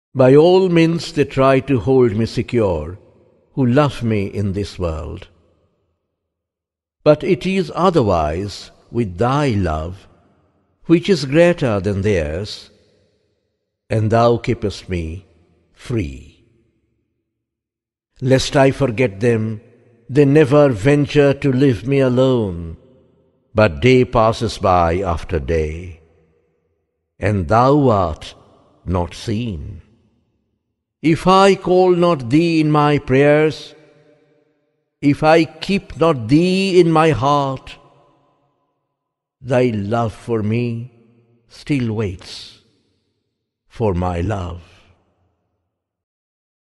By all means they try to hold me secure, who love me in this world. But it is otherwise with thy love, which is greater than theirs, and thou keepest me free. Lest I forget them, they never venture to leave me alone, but day passes by after day, and thou art not seen. If I call not thee in my prayers, if I keep not thee in my heart, thy love for me still waits for my love.